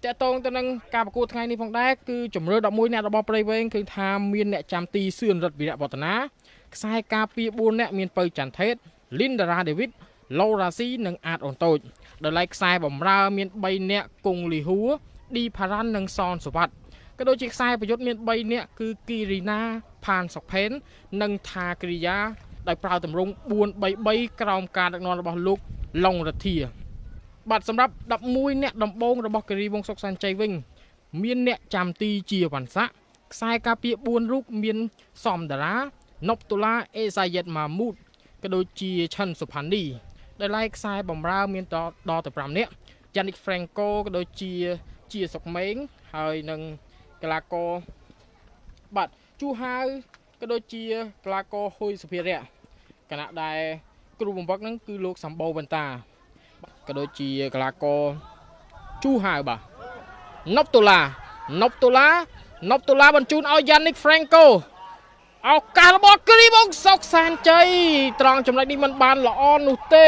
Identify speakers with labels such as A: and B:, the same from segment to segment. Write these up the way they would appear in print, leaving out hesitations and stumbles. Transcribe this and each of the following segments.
A: แต่ตรงตอนนั้นการประกวดไงนี่พงได้คือจมเรือดอกมุ้ยเนี่ยเราบอกไปเวงคือทำเมียนเนี่ยจำตีเสื่อนรถวิระบอตนาสายกาปีบุญเนี่ยเมียนเปิดจันเทศลินดาราเดวิดโลราซีหนึ่งอาดอ่อนโตโดยไลค์สายบ่มราเมียนใบเนี่ยกงลีหัวดีพารันหนึ่งซอนสุวัตก็โดยจิกสายประยุทธ์เมียนใบเนี่ยคือกีรีนาพานสกเพนหนึ่งทากริยาได้ปราตำรงบวนใบกรอมการดักนอนระบอบลูกลงระเทียบัตรสำหรับดับมุ้ยเนี่ยดำบงระบบกรีวงศกสันใจวิ่งเมียนเนี่ยจำตีเจียวันซะสายกาเปียบุญรูปเมียนซอมดารานบตุลาเอซายดมามูดก็โดยเจียชันสุพรรณดีได้ไล่สายบ่มราเมียนดอแต่ปรามเนี่ยยานิกแฟรงโกก็โดยเจียสกเม้งเฮยหนึ่งกลาโกบัตรจูฮาก็โดยเจียกลาโกฮุยสเปียร์ขณะใดกลุ่มบักนั้นคือโลกสัมโบบันตาก็โดยจีกลาโกจูฮาบ่นบตุลาบรรจุเอายานิกแฟรงโกเอาการบอกกรีบงศกแสนใจตรองจำไรนี้มันบานละออนนุเต้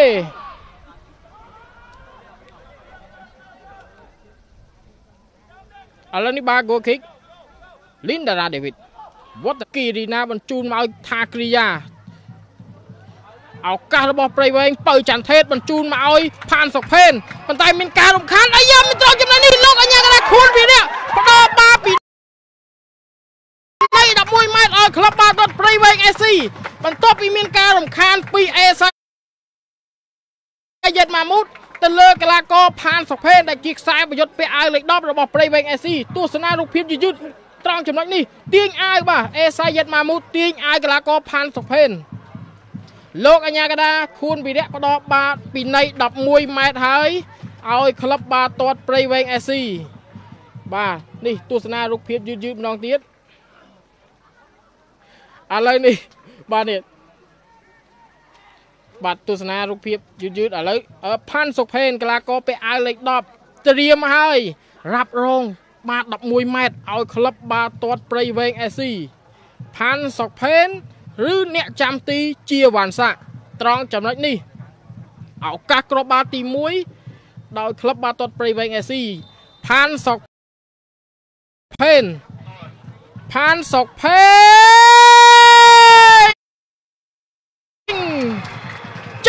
A: อะไรนี่บาโกคิกลินดาราเดวิดวัตกีรีนาบรรจุมาทากริยาเอาการบอกไปเวงเปิดจันเทศบรรจุมาเอาผ่านศกเพนปันไตเป็นการรำคาญไอ้ยามันตรองจำไรนี้โลกอันยังอะไรคุณพี่เนี่ยปดอบาปีในดับมวยแมตต์คลับบาร์ดปรีเวงเอซีมันตบอีเมียนการรำคาญปีเอซเย็ดมามุดตะเลิกกลากอผ่านศกเพนได้จิกสายประยชน์ไปไอเล็กดอบระบบปรีเวงเอซีตัวสนาลูกพิษยืดตรองจำไรนี้เตียงไอบ่าเอซเย็ดมามุดเตียงไอกลากอผ่านศกเพนโลกอัญญากระดาคุณปีเดียปดอบาปีในดับมวยแมตต์หายเอาคลับบาร์ตอดปรีเวงเอซีบ่านี่ตัวสนาลูกพิษยืดน้องเตี้ยอะไรนี่บาเนี่ยบัตรตุสนาลูกเพียบยืดอะไรพันศกเพนกลาก็ไปเอาเล็กดอบเตรียมให้รับรองมาดับมวยแมตเอาคลับบาตอดปรีเวงเอซีพันศกเพนหรือเนี่ยจำตีเจียวันสะตรองจำไรนี่เอากากรบาตีมวยโดยคลับบาตอดปรีเวงเอซีพันศกเพนโจ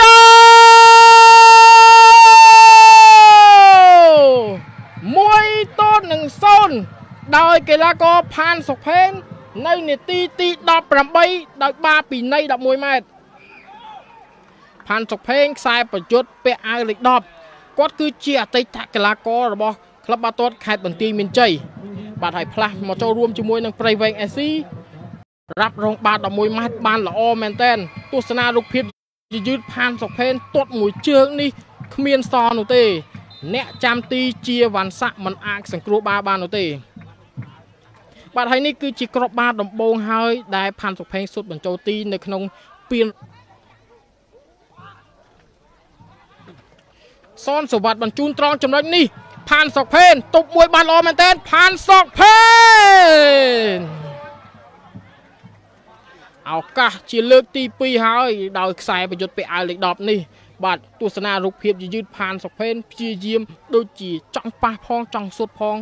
A: มวยต้นหนึ่งโซนโดยกีฬากรผ่านศกเพนในเนตีดับปรำใบโดยบาปีในดับมวยแมตผ่านศกเพนสายประยุทธ์เปะไอเล็กดอบก็คือเจียติตะกีฬากรระบบคลับบาตอดไข่บันตีมินใจบาดไทยพลัสมาโจรวมจมวยนังปรีเวงเอซีรับรองบาดดมวยมัดบานละอแมนเทนตุสนาลูกพิษยืดผ่านศกเพนตดหมวยเชือกนี่ขมีนซอนโนเตเนี่ยจำตีเจียวันสะมันอาสังกรูบาบานโนเตบาดไทยนี่คือจิกรบบาดดมโบงเฮยได้ผ่านศกเพนสุดบรรโจตีในขนมเปลี่ยนซอนสวัสดิ์บรรจุตรองจำไรนี่ผ่านศกเพนตบมวยบานละอแมนเทนผ่านศกเพนเอากะจีเลือกตีปีหายดาวสายประยุทธ์ไปไอเล็กดอบนี่บาดตุสนาลูกเพียบยืดผ่านศกเพนจีเยี่ยมโดยจีจ้องปาพองจ้องสุดพอง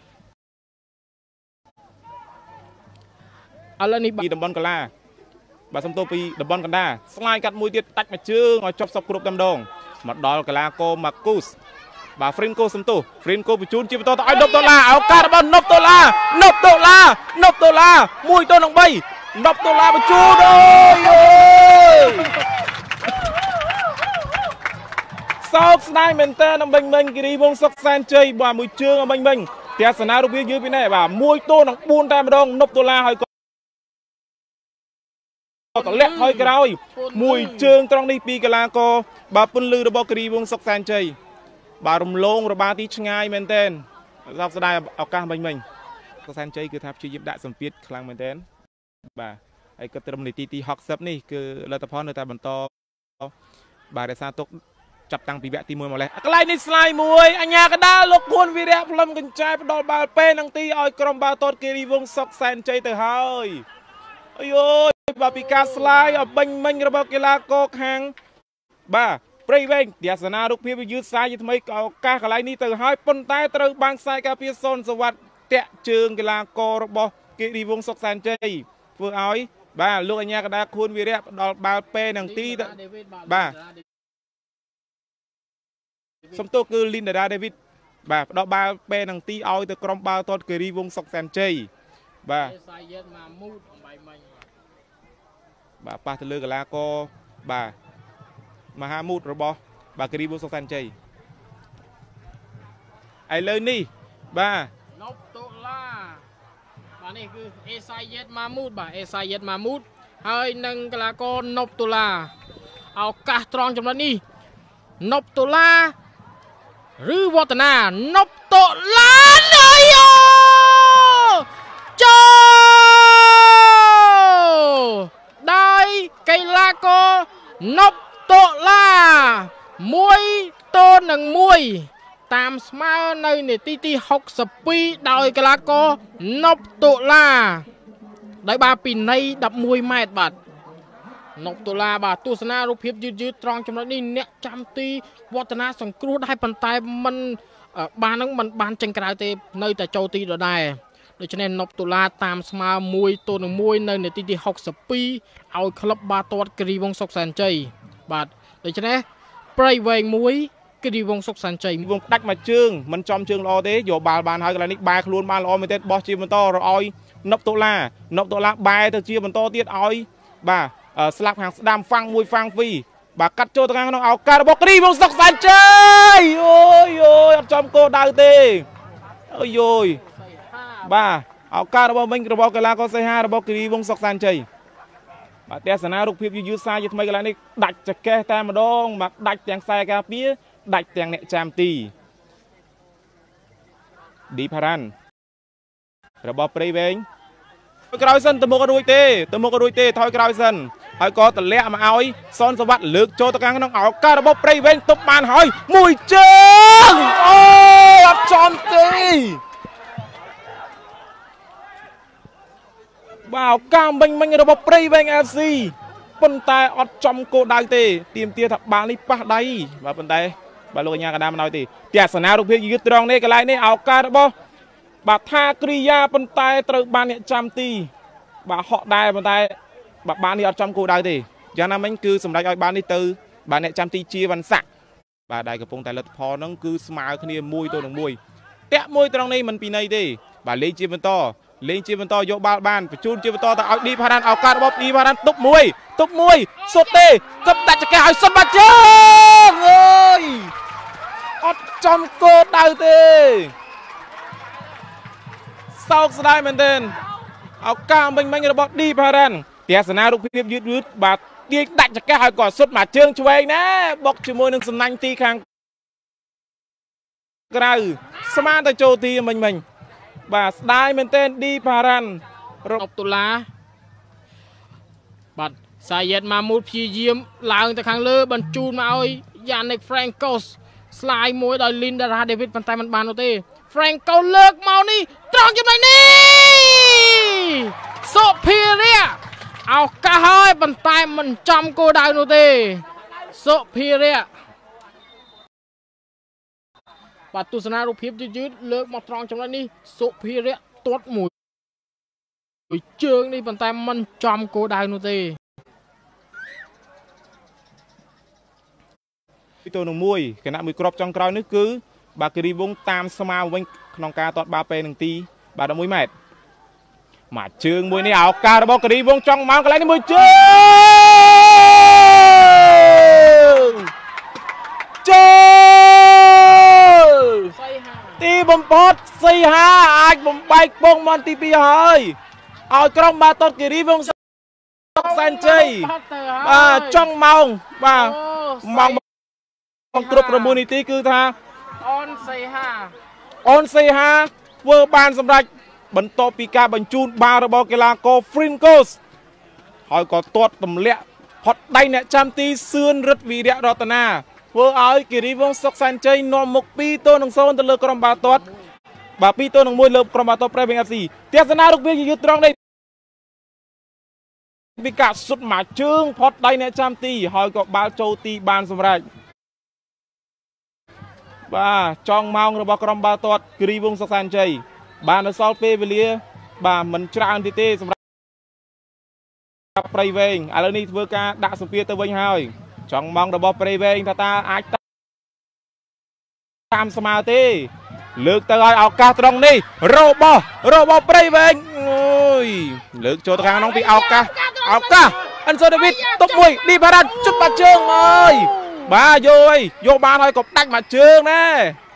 A: อะไรนี่
B: ปีดับบอลกลาบาสมโตปีดับบอลกันได้สไลด์กัดมวยเตียตัดมาเชื่องจบสับกรุบดำดงมาดอลกลาโกมากุสบาฟรินโกสมโตฟรินโกไปจูนจีบตัวต่อยนบตัวลาเอาการบอลนบตัวลามวยตัวหนังใบนบตัวลาไปจูนซอกสไนเมนเตอร์น้ำเบงกีรีวงศักดิ์แสนใจบ่ามวยเชื่องเบงเทียสนาลูกยืดไปแน่บ่ามวยตัวหนังปูนตามมาดองนบตัวลาหอยก็เล็กหอยกระไรมวยเชื่องตรงนี้ปีกลาโกบ่าปุ่นลือระบบกีรีวงศักดิ์แสนใจบารมลงระบาดที่ช่างเมนเทนเราแสดงเอาการบังมิงก็แสนใจคือทับชียิบได้สมพิษคลังเมนเทนบ่าไอ้กระตุ้นในตีฮอกซับนี่คือเราตะพอนในตาบรรทบ่าได้ซาตกจับตังปีแบะตีมวยมาเลยอะไรนี่สไลมวยอัญญากระดาลกคนวิเรียพลมกันใจไปโดนบาเป้นังตีอ้อยกรมบาตอดกีรีวงศักดิ์แสนใจเตอร์เฮยโอ้ยบาปิกาสไลเอาบังมิงระบบกีฬาโกกแหงบ่าព្រៃវែងទស្សនារូបភាពយឺតសាយថ្មីឱកាសកន្លែងនេះទៅហើយប៉ុន្តែត្រូវបានខ្សែការពារសូនសវត្តតាក់ជើងកីឡាកររបស់គិរីវង្សសុកសានជ័យធ្វើឲ្យបាទលោកអញ្ញាកដាខួនវីរៈផ្ដល់បាល់ពេនឹងទីបាទសំទោសគឺលីនដារ៉ាដេវីតបាទផ្ដល់បាល់ពេនឹងទីឲ្យទៅក្រុមបាល់ទាត់គិរីវង្សសុកសានជ័យបាទបាទប៉ះទៅលើកីឡាករបាទមហាមូតរបស់បាទគិរីវង្សសុកសានជ័យឥឡូវនេះបាទ
A: ណប់តូឡាបាទនេះគឺអេសាយេតម៉ាមូតបាទអេសាយេតម៉ាមូតហើយនឹងកីឡាករណប់តូឡាឱកាសត្រង់ចំណុចនេះណប់តូឡាឬវឌ្ឍនាណប់តូឡាណៃអូចូលដោយកីឡាករណប់តូឡា1-1តាមស្មើនៅនាទីទី62ដោយកីឡាករណប់តូឡាដោយបាល់ពីនៃ11ម៉ែត្របាទណប់តូឡាបាទទស្សនារូបភាពយឺតត្រង់ចំណុចនេះអ្នកចាំទីវឌ្ឍនាសង្គ្រោះដែរប៉ុន្តែมันបាននឹងมันបានចេញក្រៅទេនៅតែចូលទីដដែលដូច្នេះណប់តូឡាតាមស្មើ1-1នៅនាទីទី62ឲ្យក្លឹបបាល់ទាត់គិរីវង្សសុកសានជ័យបាទដូច្នេះព្រៃវែង1គិរីវង្សសុកសានជ័យ
B: វងដាច់មួយជើងមិនចំជើងល្អទេយកបាល់បានហើយកន្លែងនេះបែរខ្លួនបានល្អមែនទេបោះជាបន្តឲ្យណប់តូឡាបែរទៅជាបន្តទៀតឲ្យបាទស្លាប់ខាងស្ដាំហ្វាំងមួយហ្វាំងពីរបាទកាត់ចូលទៅខាងក្នុងឱកាសរបស់គិរីវង្សសុកសានជ័យអូយអត់ចំគោលដៅទេអូយបាទឱកាសរបស់វិញរបស់កីឡាករសីហារបស់គិរីវង្សសុកសានជ័យបាទទស្សនារូបភាពយឺតសាយថ្មីកន្លែងនេះដាច់ចកេះតែម្ដងបាទដាច់ទាំងខ្សែការពារដាច់ទាំងអ្នកចាំទីឌីផារ៉ាន់របស់ព្រៃវែងក្រោយសិនទៅមុខរួចទេថយក្រោយសិនហើយក៏ទម្លាក់មកឲ្យសនសវត្តលើកចូលទៅខាងក្នុងឱកាសរបស់ព្រៃវែងទប់បានហើយមួយជើងអូអត់ចំទេបាទឱកាសមិញរបស់ព្រៃវែង FC ប៉ុន្តែអត់ចំគោលដៅទេទៀមទាថាបាល់នេះប៉ះដៃបាទប៉ុន្តែបាទលោកអញ្ញាកដាមិនឲ្យទេទស្សនារូបភាពយឺតត្រង់នេះកន្លែងនេះឱកាសរបស់បាទថាគ្រីយ៉ាប៉ុន្តែត្រូវបានអ្នកចាំទីបាទហក់ដែរប៉ុន្តែបាទបាននេះអត់ចំគោលដៅទេយ៉ាងណាមិញគឺសម្រេចឲ្យបាននេះទៅបាទអ្នកចាំទីជាវណ្ណស័ក្តិបាទដែលកំពុងតែលទ្ធផលហ្នឹងគឺស្មើគ្នា1-1តាក់មួយត្រង់នេះមិនពីណីទេបាទលេងជាបន្តយកបាល់បានបញ្ជូនជាបន្តទៅឲ្យឌីផារ៉ាន់ឱកាសរបស់ឌីផារ៉ាន់ទប់មួយសុទ្ធទេគប់ដាច់ចកេះឲ្យសុទ្ធបាត់ជើងអើយអត់ចំគោលដៅទេសោកស្ដាយមែនទែនឱកាសមិញរបស់ឌីផារ៉ាន់ទស្សនារូបភាពយឺតបាទទាញដាច់ចកេះឲ្យគាត់សុទ្ធមកជើងឆ្វេងណាបុកជាមួយនឹងសំណាញ់ទីខាងក្រៅស្មានទៅចូលទីមិញបាទស្ដាយមែនទែនឌីផារ៉ាន់
A: រកតុលាបាទសាយេតម៉ាមូតព្យាយាមឡើងទៅខាងលើបញ្ជូនមកឲ្យយ៉ានិកហ្វ្រេងកូសស្លាយមួយដោយលីនដារ៉ាដេវីតប៉ុន្តែมันបាននោះទេហ្វ្រេងកូសលើកមកនេះត្រង់ចំណុចនេះសុភារៈឱកាសហើយប៉ុន្តែមិនចំគោលដៅនោះទេសុភារៈបាទទស្សនារូបភាពយឺតលើកមកត្រង់ចំណុចនេះសុភារៈទាត់មួយជើងនេះប៉ុន្តែមិនចំគោលដៅនោះទេ
B: ពីទៅនឹងមួយគណៈមួយគ្រាប់ចុងក្រោយនេះគឺបាទគិរីវង្សតាមស្មាវិញក្នុងការទាត់បាល់ពេលនឹងទីបាទ11ម៉ែត្រមកជើងមួយនេះឱកាសរបស់គិរីវង្សចង់មកកន្លែងនេះមួយជើងទីបំផុតសីហាអាចបំបែកពងមន់ទី2ហើយឲ្យក្រុមបាល់ទាត់គិរីវង្សសុកសានជ័យបាទចង់ម៉ោងបាទម៉ោងគ្រប់9នាទីគឺថា
A: អូនសី
B: ហាធ្វើបានសម្រេចបន្ទាប់ពីការបញ្ជូនបាល់របស់កីឡាករ Frinkos ហើយក៏ទាត់ទម្លាក់ផុតដៃអ្នកចាំទីសឿនរិទ្ធវីរៈរតនាធ្វើឲ្យគិរីវង្សសុកសានជ័យនាំមុខ2-0ទៅលើក្រុមបាល់ទាត់បាទ2-1លើក្រុមបាល់ទាត់ព្រៃវែង FC ទស្សនារូបភាពយឺតត្រង់នេះពីការសុទ្ធមកជើងផុតដៃអ្នកចាំទីហើយក៏បាល់ចូលទីបានសម្រេចបាទចង់ម៉ោងរបស់ក្រុមបាល់ទាត់គិរីវង្សសុកសានជ័យបាននៅសល់ពេលវេលាបាទមិនច្រើនទេសម្រាប់ព្រៃវែងឥឡូវនេះធ្វើការដាក់សម្ពាធទៅវិញហើយចង់ម៉ោងរបស់ព្រៃវែងថាអាចតាមស្មើទេលើកទៅឲ្យឱកាសត្រង់នេះរបស់ព្រៃវែងអូយលើកចូលទៅខាងក្នុងពីឱកាសអិនសូដាវីតតុបមួយឌីបារ៉ាត់ជុតបាត់ជើងអើយបាទយកបានហើយក៏ដាច់មួយជើងដែរ